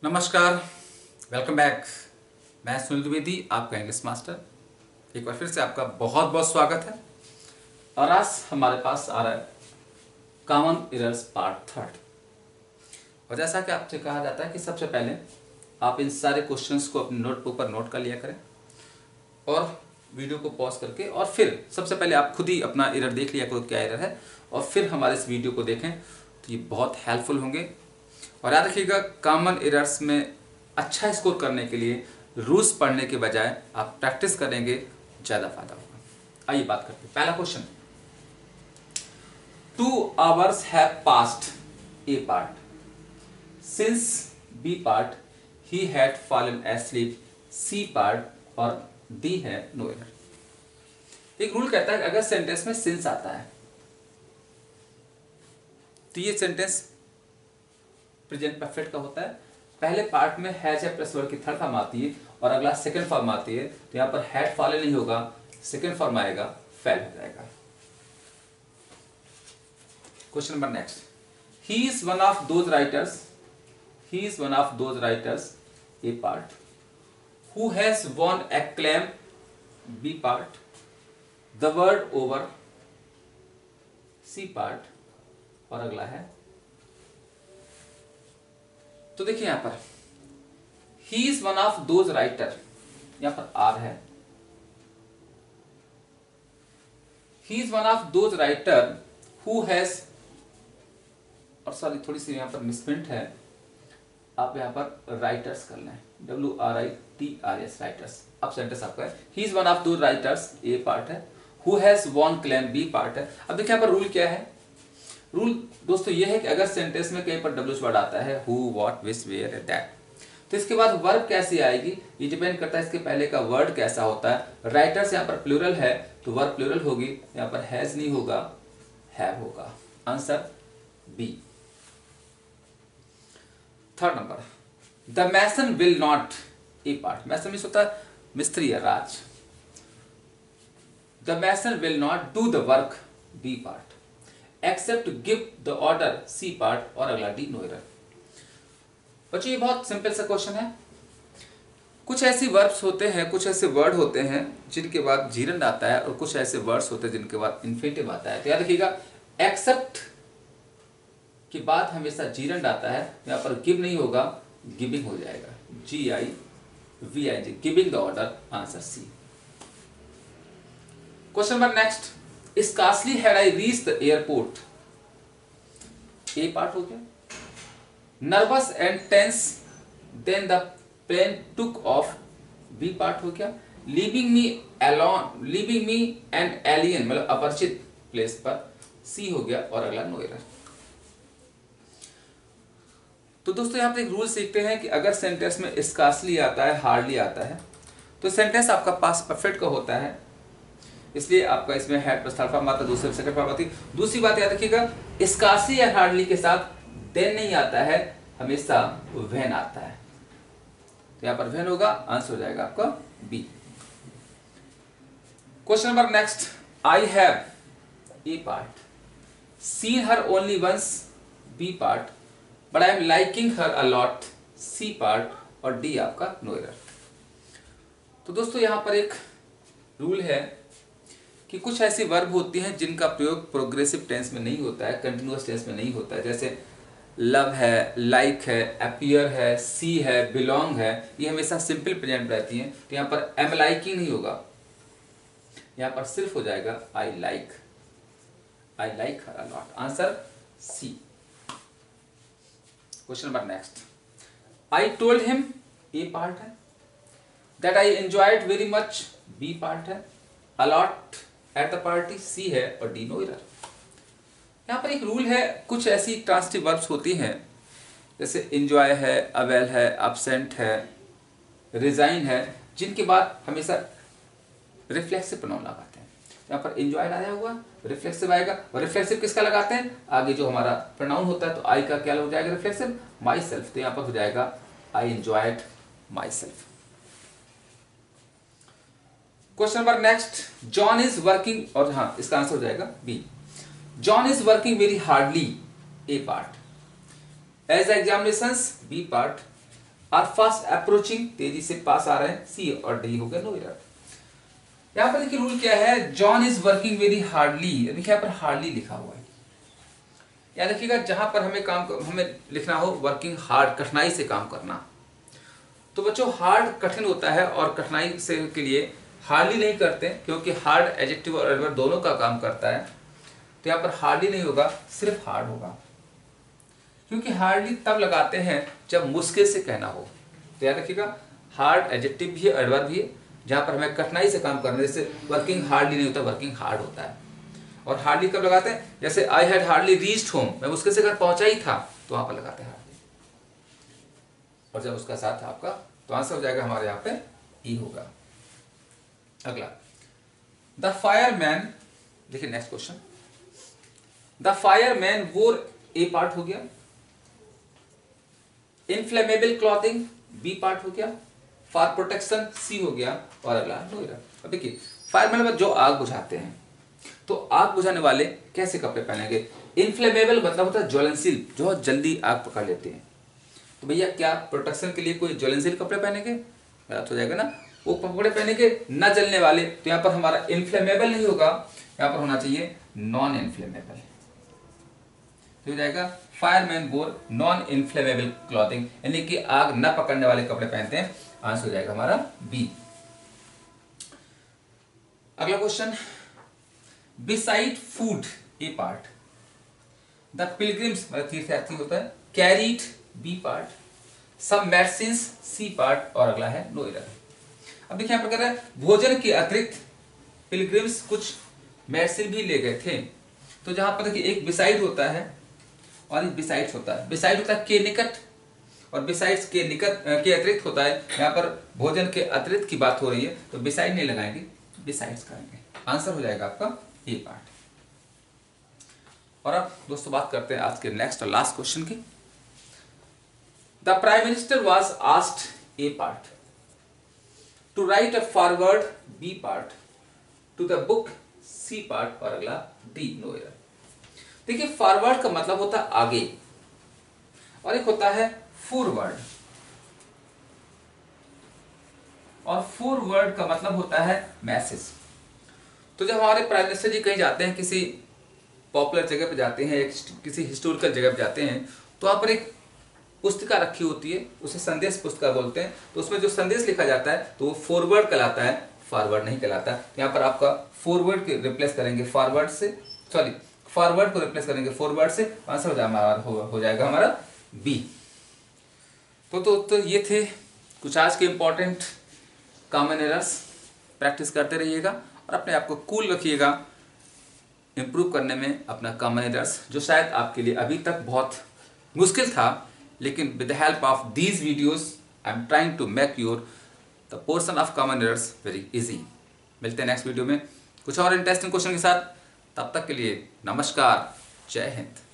नमस्कार, welcome back. मैं सुनील द्विवेदी, आपका इंग्लिश मास्टर। एक बार फिर से आपका बहुत बहुत स्वागत है। और आज हमारे पास आ रहा है कॉमन एरर्स पार्ट 3। और जैसा कि आपसे कहा जाता है कि सबसे पहले आप इन सारे क्वेश्चंस को अपने नोटबुक पर नोट कर लिया करें और वीडियो को पॉज करके, और फिर सबसे पहले आप खुद ही अपना एरर देख लिया करो क्या एरर है, और फिर हमारे इस वीडियो को देखें तो ये बहुत हेल्पफुल होंगे। और याद रखिएगा, कॉमन एरर्स में अच्छा स्कोर करने के लिए रूल्स पढ़ने के बजाय आप प्रैक्टिस करेंगे, ज़्यादा फायदा होगा। आइए बात करते हैं। पहला question, 2 hours have passed A part. Since B part he had fallen asleep, C part और D है नो एरर। एक रूल कहता है कि अगर सेंटेंस में सिंस आता है तो ये सेंटेंस प्रेजेंट परफेक्ट का होता है। पहले पार्ट में हैज या प्लस वर्ड की थर्ड फॉर्म आती है और अगला सेकंड फॉर्म आती है, तो यहां पर हैड फॉलन नहीं होगा, सेकंड फॉर्म आएगा, फेल हो जाएगा। Question number next, he is one of those writers A part who has won acclaim B part, the word over C part और अगला है। तो देखिए यहां पर he is one of those writer, यहां पर आर है। He is one of those writer who has, और सॉरी थोड़ी सी यहां पर मिसप्रिंट है, आप यहां पर राइटर्स कर लें, WRITRS राइटर्स। अब सेंटेंस आपका है he is one of those writers, A part है, who has won claim, B part है। अब देखिए यहां पर रूल क्या है। रूल दोस्तों ये है कि अगर सेंटेंस में कहीं पर डब्ल्यूएच वर्ड आता है, who, what, which, where, that, तो इसके बाद वर्ब कैसी आएगी ये डिपेंड करता है इसके पहले का वर्ड कैसा होता है। राइटर्स यहाँ पर प्लूरल है तो वर्ब प्लूरल होगी, यहाँ पर हैज नहीं होगा, हैव होगा। Answer B. Third number, the mason will not, A part, mason means होता है मिस्त्री या राज। The mason will not do the work, B part, except give the order, C part और अगला डी नो एरर। बच्चों ये बहुत सिंपल सा क्वेश्चन है। कुछ ऐसी वर्ब्स होते हैं, कुछ ऐसे वर्ड होते हैं जिनके बाद जीरंड आता है, और कुछ ऐसे वर्ड्स होते हैं जिनके बाद इन्फिनिटिव आता है। तो याद रखिएगा, एक्सेप्ट के बाद हमेशा जीरंड आता है, यहां पर गिव नहीं होगा, गिविंग हो जाएगा, GIVING, giving the order. Answer C. Question number next, Scarcely had I reached the airport, A part हो गया। Nervous and tense, then the plane took off, B part हो गया। Leaving me an alien, मतलब अपरिचित place पर, C हो गया और अगला नो एरर। तो दोस्तों यहाँ पे एक रूल सीखते हैं कि अगर सेंटेंस में स्कार्सली आता है, हार्डली आता है, तो सेंटेंस आपका पास परफेक्ट का होता है, इसलिए आपका इसमें हेड प्लस थर्ड फॉर्म आता है, दूसरे सेकंड फॉर्म आती है। दूसरी बात याद रखिएगा, स्कार्सली या हार्डली के साथ देन नहीं आता है, हमेशा व्हेन आता है। तो यहां पर व्हेन होगा, आंसर हो जाएगा आपका B. Question number next, I have, A part, seen her only once, B part, but I am liking her a lot, C part और डी आपका नो एरर। तो दोस्तों यहां पर एक रूल है कि कुछ ऐसी वर्ब होती हैं जिनका प्रयोग प्रोग्रेसिव टेंस में नहीं होता है, कंटिन्यूअस टेंस में नहीं होता है। जैसे लव है, लाइक है, अपीयर है, सी है, बिलोंग है, ये हमेशा सिंपल प्रेजेंट रहती हैं। तो यहाँ पर एम लाइकिंग नहीं होगा, यहाँ पर सिर्फ हो जाएगा I like her a lot. Answer C. Question number next, I told him, A part है, that I enjoyed very much, B part है, a lot at the party, C है और डी नो एरर। यहां पर एक रूल है, कुछ ऐसी ट्रांसिटिव वर्ब्स होती हैं जैसे एंजॉय है, अवेल है, एब्सेंट है, रिजाइन है, जिनके बाद हमेशा रिफ्लेक्सिव प्रोनाउन लगाते हैं। यहां पर एंजॉयड आया हुआ, रिफ्लेक्सिव आएगा, और रिफ्लेक्सिव किसका लगाते हैं, आगे जो हमारा प्रोनाउन होता है, तो आई का क्या हो जाएगा रिफ्लेक्सिव, माई सेल्फ। तो यहां पर हो जाएगा I enjoyed myself. Question number next, John is working, और हाँ इसका आंसर हो जाएगा B, John is working very hardly, A part, as examinations, B part, are fast approaching, तेजी से पास आ रहे हैं, सी और डी हो गया नो एरर। यहाँ पर देखिए रूल क्या है, John is working very hardly, देखिए यहाँ पर हार्डली लिखा हुआ है। याद रखिएगा जहां पर हमें लिखना हो वर्किंग हार्ड, कठिनाई से काम करना, तो बच्चों हार्ड कठिन होता है और कठिनाई से के लिए हार्डली नहीं करते, क्योंकि हार्ड एडजेक्टिव और एडवर्ब दोनों का काम करता है। तो यहाँ पर हार्डली नहीं होगा, सिर्फ हार्ड होगा, क्योंकि हार्डली तब लगाते हैं जब मुश्किल से कहना हो। तो याद रखिएगा हार्ड एडजेक्टिव भी है, एडवर्ब भी है, जहां पर हमें कठिनाई से काम करने, जैसे वर्किंग हार्डली नहीं होता, वर्किंग हार्ड होता है। और हार्डली कब लगाते हैं, जैसे I had hardly reached home, मैं मुश्किल से घर पहुंचा ही था, तो वहां पर लगाते हैं हार्डली। और जब उसका साथ आपका, तो आंसर हो जाएगा हमारे यहाँ पे ई होगा। अगला, द फायरमैन, देखिए next question, the fireman wore, A part हो गया, इनफ्लेमेबल क्लॉथिंग बी पार्ट हो गया, फॉर प्रोटेक्शन सी हो गया, और अगला नो एरर। अब देखिए फायरमैन मतलब जो आग बुझाते हैं, तो आग बुझाने वाले कैसे कपड़े पहनेंगे, इनफ्लेमेबल मतलब होता है ज्वलनशील, जो जल्दी आग पकड़ लेते हैं। तो भैया क्या प्रोटेक्शन के लिए कोई ज्वलनशील कपड़े पहनेंगे, गलत हो जाएगा ना, वो कपड़े पहनेंगे न जलने वाले, तो यहाँ पर हमारा इनफ्लेमेबल नहीं होगा, यहाँ पर होना चाहिए नॉन इनफ्लेमेबल। तो हो जाएगा फायरमैन वोर नॉन इनफ्लेमेबल क्लॉथिंग, यानी कि आग न पकड़ने वाले कपड़े पहनते हैं, आंसर हो जाएगा हमारा बी। अगला question, beside food A part, the pilgrims मतलब तीर्थयात्री होता है, कैरीड बी पार्ट, सब मेडिसिन्स सी पार्ट, और अगला है नो एरर। अब देखिए यहाँ पर कह रहा है भोजन के अतिरिक्त पिलग्रिम्स कुछ मेडिसिन भी ले गए थे, तो जहां पर देखिए एक बिसाइड होता है और एक बिसाइड्स होता है, बिसाइड होता है के निकट, और बिसाइड्स के निकट के अतिरिक्त होता है। यहाँ पर भोजन के अतिरिक्त की बात हो रही है, तो बिसाइड नहीं लगाएंगे, बिसाइड्स करेंगे, आंसर हो जाएगा आपका ए पार्ट। और अब दोस्तों बात करते हैं आज के नेक्स्ट और लास्ट क्वेश्चन की। The prime minister was asked A part to write a forward B part, to the book C part, और अगला डी नो एरर। देखिए फॉरवर्ड का मतलब होता है आगे, और एक होता है फॉरवर्ड, और फॉरवर्ड का मतलब होता है मैसेज। तो जब हमारे प्राइम मिनिस्टर जी कहीं जाते हैं, किसी पॉपुलर जगह पे जाते हैं, किसी हिस्टोरिकल जगह पे जाते हैं, तो वहां पर एक पुस्तिका रखी होती है, उसे संदेश पुस्तिका बोलते हैं। तो उसमें जो संदेश लिखा जाता है तो वो फॉरवर्ड कहलाता है, फॉरवर्ड नहीं कहलाता। यहाँ पर आपका फॉरवर्ड के रिप्लेस करेंगे फॉरवर्ड से, सॉरी फॉरवर्ड को रिप्लेस करेंगे फॉरवर्ड से, आंसर हो जाएगा हमारा बी। तो ये थे कुछ आज के इंपॉर्टेंट कॉमन एरर्स। प्रैक्टिस करते रहिएगा और अपने आप को कूल रखिएगा, इम्प्रूव करने में अपना कॉमन एरर्स, जो शायद आपके लिए अभी तक बहुत मुश्किल था, लेकिन with the help of these videos I am trying to make your the portion of common errors very easy. मिलते हैं नेक्स्ट वीडियो में कुछ और इंटरेस्टिंग क्वेश्चन के साथ, तब तक के लिए नमस्कार, जय हिंद।